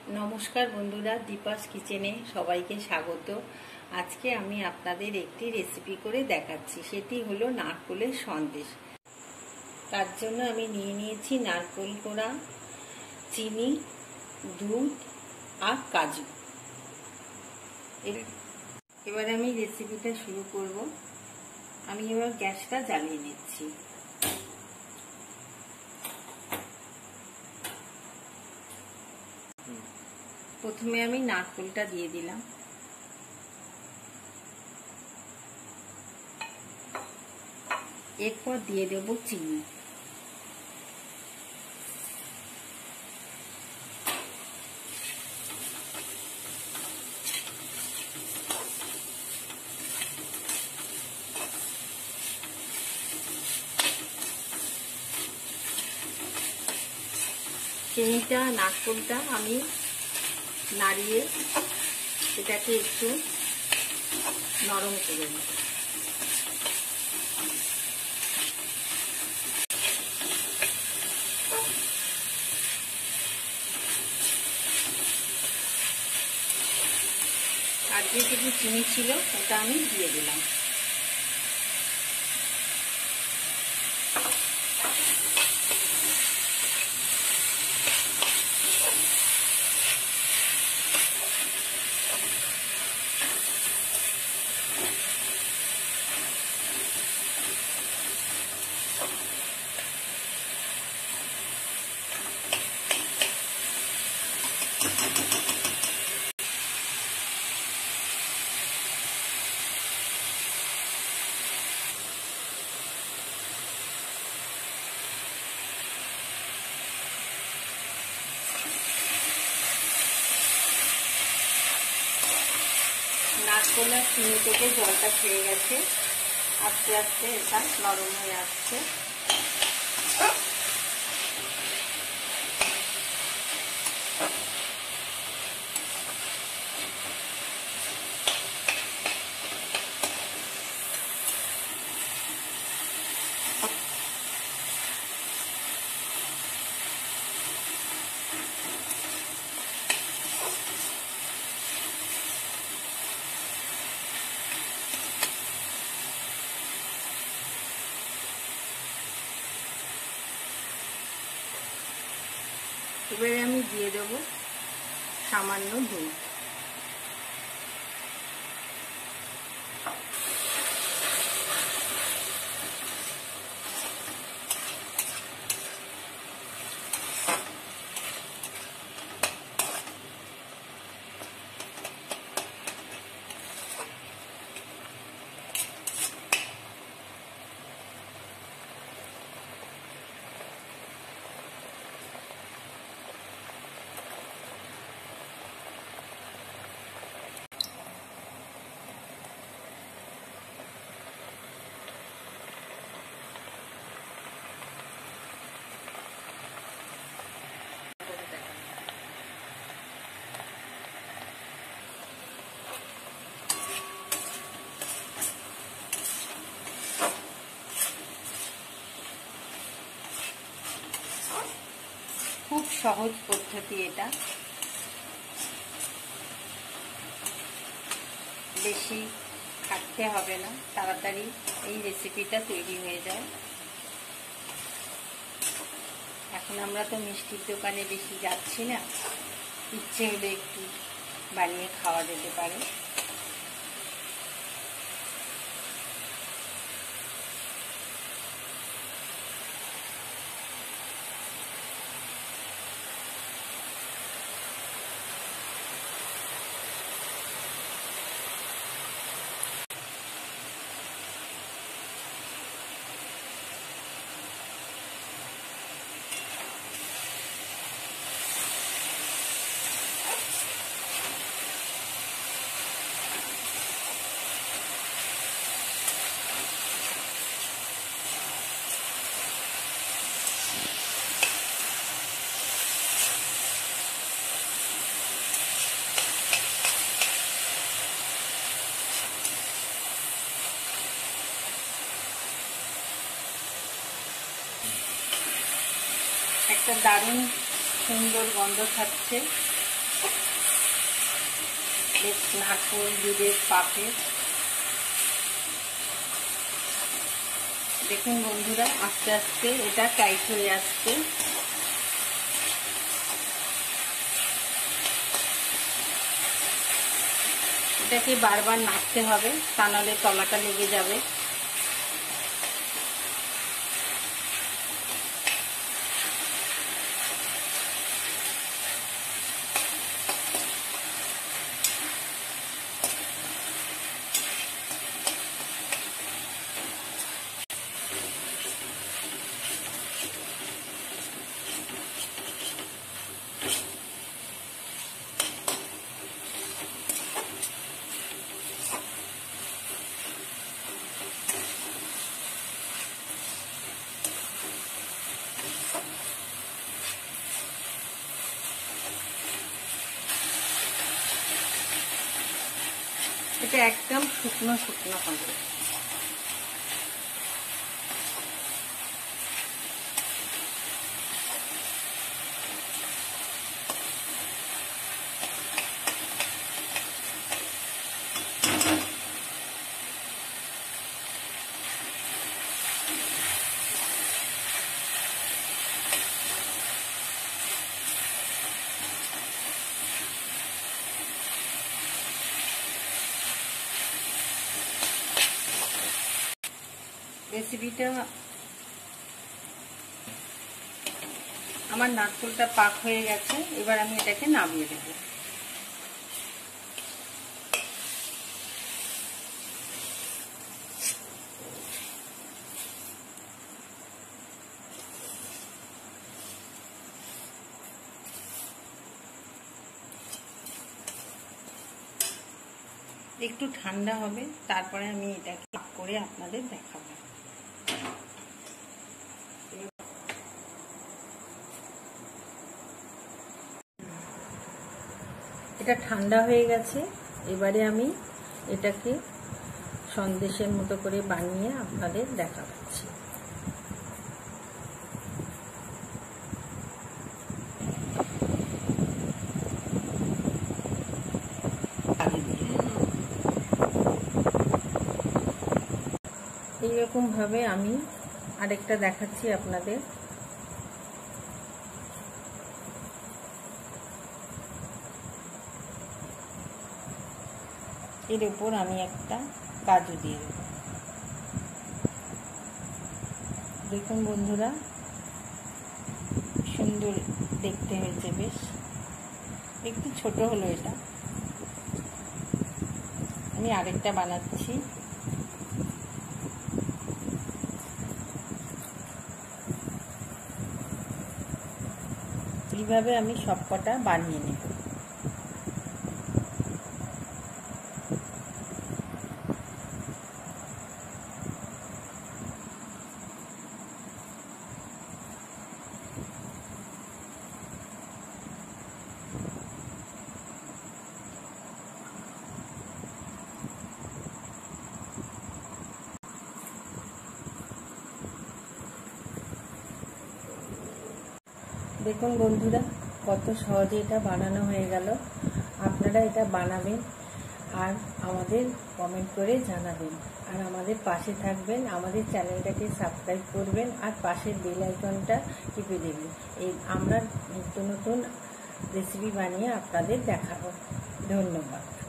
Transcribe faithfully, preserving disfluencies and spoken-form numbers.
नमस्कार बंधुरा दीपास किचेने सबाइके स्वागत। आज के आमी आपनादेर एकटी रेसिपि करे देखाच्छि, सेटी हलो नारकेलेर सन्देश। तार जोन्नो आमी निये नियेछि नारकेल कोड़ा, चीनी, दूध और काजू। एबार आमी रेसिपिटा शुरू करब। आमी एबार ग्यासटा জ্বালিয়ে নিচ্ছি। प्रथमे आमी नारकेलटा दिए दिलाम, एरपर दिए देब चीनी, চিনিটা নারকেলটা আমি নাড়িয়ে এটাকে একটু নরম করে নিই। আর যেটুকু চিনি ছিল ওটা আমি দিয়ে দিলাম। नारकेल और चीनी থেকে জলটা ছেড়ে গেছে, আস্তে আস্তে এটা নরম হয়ে আসছে। এবারে আমি দিয়ে দেব সামান্য দুধ। খুব সহজ পদ্ধতি, এটা বেশি খাটতে হবে না, তাড়াতাড়ি এই রেসিপিটা তৈরি হয়ে যায়। এখন আমরা তো মিষ্টির দোকানে বেশি যাচ্ছি না, ইচ্ছে হলে একটু বানিয়ে খাওয়া যেতে পারে। একটা দারুণ সুন্দর গন্ধ ছাড়ছে। নারকেল দুধের পাকে। দেখুন বন্ধুরা, আস্তে আস্তে এটা টাইট হয়ে আসছে। এটাকে বারবার নাড়তে হবে, তা নাহলে তলাটা লেগে যাবে। এটা একদম শুকনো শুকনো হবে। রেসিপিটা আমার নারকেলটা পাক হয়ে গেছে, এবার আমি এটাকে নামিয়ে দেব। একটু ঠান্ডা হবে, তারপরে আমি এটাকে পাক করে আপনাদের দেখাবো। এটা ঠান্ডা হয়ে গেছে, এবারে আমি এটাকে সন্দেশের মতো করে বানিয়ে আপনাদের দেখাচ্ছি। এইরকম ভাবে আমি আরেকটা দেখাচ্ছি আপনাদের। এর উপর আমি একটা কাজু দিয়ে দেব। দেখুন বন্ধুরা, সুন্দর দেখতে হয়েছে, বেশ একটু ছোট হলো এটা। আমি আরেকটা বানাচ্ছি। এইভাবে আমি সবকটা বানিয়ে নেব। দেখুন বন্ধুরা, কত সহজে এটা বানানো হয়ে গেল। আপনারা এটা বানাবেন আর আমাদের কমেন্ট করে জানাবেন, আর আমাদের পাশে থাকবেন, আমাদের চ্যানেলটাকে সাবস্ক্রাইব করবেন আর পাশের বেল আইকনটা টিপে দেবেন। এই আমরা নতুন নতুন রেসিপি বানিয়ে আপনাদের দেখাবো। ধন্যবাদ।